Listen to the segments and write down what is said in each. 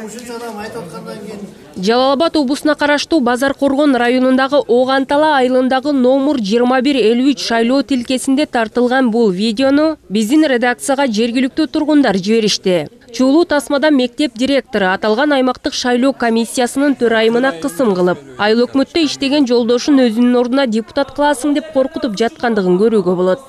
ушунча адам айтып аткандан кийин Жалал-Абад облусуна караштуу Базар Коргон районундагы Огантала айылындагы номер 2153 шайлоо тилкесинде тартылган бул видеону биздин редакцияга жергиликтүү тургундар жиберишти. Чуулуу тасмадан мектеп директору аталган аймактык шайлоо комиссиясынын төрайымына кысым кылып, айыл өкмөттө иштеген жолдошун өзүнүн ордуна депутат кыласың деп коркутуп жаткандыгын көрүүгө болот.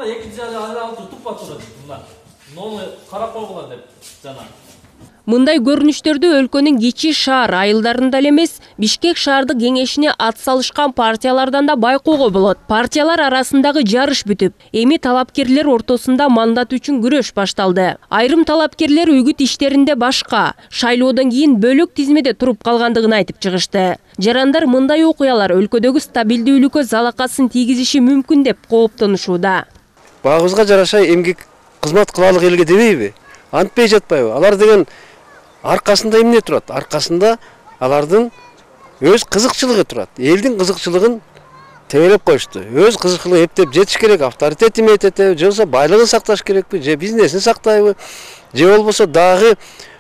Мындай көрүнүштөрдү өлкөнүн кичи шаар айылдарында эле эмес, Бишкек шаардык кеңешине ат салышкан партиялардан да байкоого болот. Партиялар арасындагы жарыш бүтүп, эми талапкерлер ортосунда мандат үчүн күрөш башталды. Айрым талапкерлер үгүт иштеринде башка, шайлоодон кийин бөлөк тизмеде туруп калгандыгын айтып чыгышты. Жарандар мындай окуялар өлкөдөгү стабилдүүлүккө залакасын тийгизиши мүмкүн деп кооптонушууда. Багыбызга жараша эмгек кызмат кылалык элге дебейби? Антпей жатпайбы? Алар деген аркасында эмне турат? Аркасында алардын өз кызыкчылыгы турат. Элдин кызыкчылыгын тебелеп коюшту. Өз кызыкчылыгын эптеп жетиш керек, авторитетин мететеби, же болбосо байлыгын сакташ керекпи, же бизнесин сактайбы, же болбосо дагы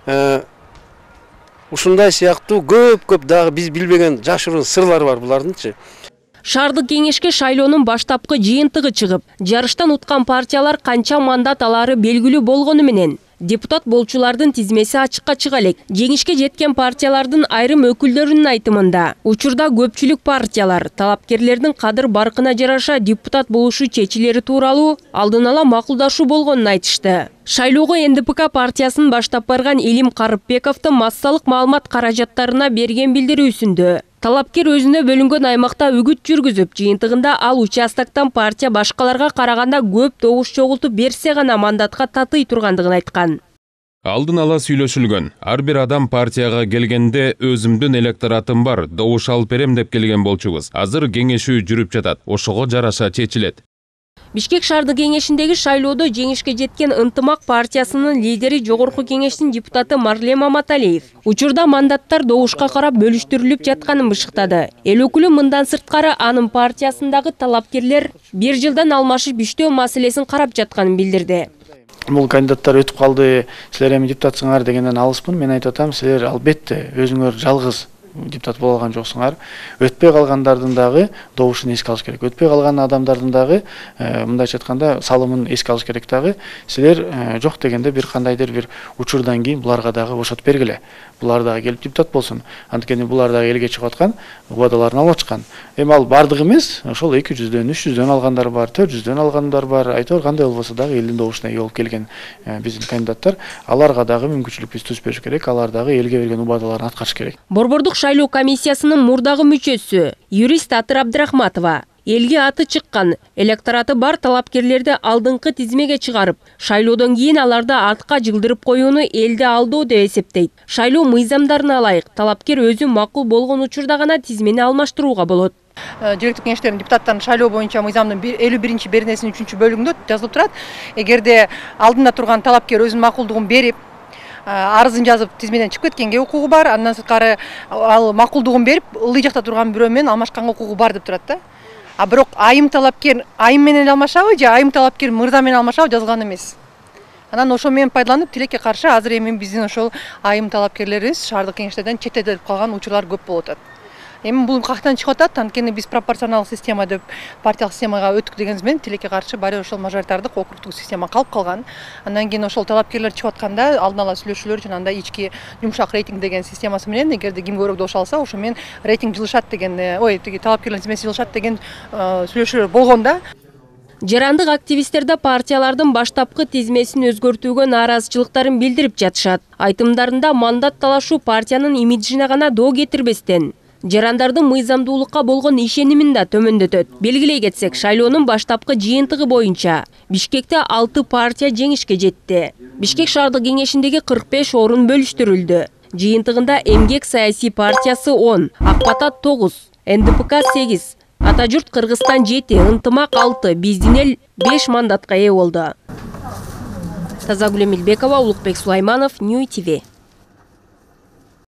ушундай сыяктуу көп дагы биз билбеген жашыруун сырлар бар булардынчы. Шаардык кеңешке шайлоонун баштапкы жыйынтыгы чыгып, жарыштан уткан партиялар канча мандат алары белгилүү болгону менен депутат болчулардын тизмеси ачыкка чыга элек. Жеңишке жеткен партиялардын айрым өкүлдөрүнүн айтымында, учурда көпчүлүк партиялар талапкерлердин кадыр баркына жараша депутат болушу чечилери тууралуу алдын ала макулдашуу болгонун айтышты. Шайлоого НДПК партиясын баштап барган Илим Карыпбековдун массалык маалымат каражаттарына берген билдирүүсүндө талапкер өзүнө бөлүнгөн аймакта үгүт жүргүзүп, жыйынтыгында ал участоктон партия башкаларга караганда көп добуш чогултуп берсе гана мандатка татый тургандыгын айткан. Алдын ала сүйлөшүлгөн. Ар бир адам партияга келгенде өзүмдүн электоратым бар, добуш алып берем деп келген болчубуз. Азыр кеңешүү жүрүп жатат. Ошого жараша чечилет. Бишкек шаардык кеңешиндеги шайлоодо жеңишке жеткен Ынтымак партиясынын лидери Жогорку кеңештин депутаты Марлем Маматалиев учурда мандаттар добушка карап бөлүштүрүлүп жатканын бышыктады. Эл өкүлү мындан сырткары анын партиясындагы талапкерлер бир жылдан алмашып иштөө маселесин карап жатканын билдирди. Бул кандидаттар өтүп калды, силер эми депутатсыңар дегенден алыспын. Мен айтып атам, силер албетте өзүңөр жалгыз депутат боло алган жоксуңар. Өтпөй калгандардын дагы добушун эске алыш керек. Өтпөй калган адамдардын дагы мындайча айтканда салымын эске алыш керек дагы. Силер жок дегенде бир кандайдыр бир учурдан кийин буларга дагы бошотуп бергиле. Булар дагы келип депутат болсун. Анткени булар дагы элге чыгып аткан, убадаларын алып ачкан. Эми ал бардыгы эмес, ошол 200дөн, 300дөн алгандар бар, 400дөн алгандар бар. Айтор кандай болбосо дагы элдин добушуна ээ болуп келген биздин кандидаттар, аларга дагы мүмкүнчүлүк биз түзүп бериш керек. Алар дагы элге берген убадаларын аткарыш керек. Борбордук шайлоо комиссиясынын мурдагы мүчөсү юрист Атыр Абдрахматова элге аты чыккан, электораты бар талапкерлерди алдыңкы тизмеге чыгарып, шайлоодон кийин аларды артка жылдырып коюуну элди алдоо деп эсептейт. Шайлоо мыйзамдарына ылайык талапкер өзү макул болгон учурда гана тизмени алмаштырууга болот. Директор кеңештердин депутаттарын шайлоо боюнча мыйзамдын 51-беренесинин 3 бөлүгүндө жазылып турат. Эгерде алдында турган талапкер өзүнүн макулдугун берип, арызын жазып тизмеден чыгып кеткенге укугу бар. Андан сырткары ал макулдугун берип, ылдый жакта турган бирөө менен алмашканга укугу бар деп турат да. А бирок айым талапкер айым менен алмашабы же айым талапкер мырза менен алмашабы жазылган эмес. Анан ошо менен пайдаланып тилекке каршы азыр эми биздин ошол айым талапкерлерибиз шаардык кеңештерден четтетилип калган учурлар көп болуп атат. Эми бул каяктан чыгып атат? Анткени биз пропорционалдык система деп партиялык системага өттүк дегенибиз менен тилекке каршы баары ошол мажоритардык округдук система калып калган. Андан кийин ошол талапкерлер чыгып атканда алдын ала сүйлөшүүлөр жана андай ички жумшак рейтинг деген системасы менен эгерде ким көбүрөөк добуш алса, ошо менен рейтинг жылышат деген, тиги талапкерлердин тизмеси жылышат деген сүйлөшүүлөр болгон да. Жарандык активисттер да партиялардын баштапкы тизмесин өзгөртүүгө нааразычылыктарын билдирип жатышат. Айтымдарында мандат талашуу партиянын имиджине гана доо кетирбестен, жарандардын мыйзамдуулукка болгон ишенимин да төмөндөтөт. Белгилей кетсек, шайлоонун баштапкы жыйынтыгы боюнча Бишкекте 6 партия жеңишке жетти. Бишкек шаардык кеңешиндеги 45 орун бөлүштүрүлдү. Жыйынтыгында Эмгек саясий партиясы 10, Ак бата 9, НДПК 8, Ата журт Кыргызстан 7, Ынтымак 6, Биздин эл 5 мандатка ээ болду. Тазагүл Эмилбекова, Улукбек Сулайманов, Нью ТВ.